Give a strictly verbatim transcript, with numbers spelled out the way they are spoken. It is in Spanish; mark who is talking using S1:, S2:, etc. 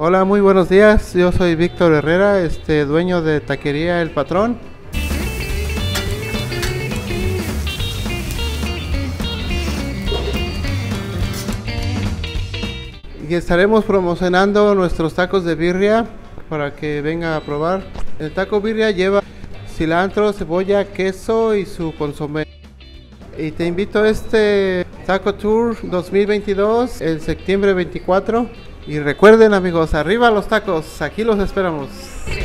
S1: Hola, muy buenos días. Yo soy Víctor Herrera, este dueño de Taquería El Patrón. Y estaremos promocionando nuestros tacos de birria para que venga a probar. El taco birria lleva cilantro, cebolla, queso y su consomé. Y te invito a este Taco Tour dos mil veintidós, el septiembre veinticuatro. Y recuerden, amigos, arriba los tacos, aquí los esperamos.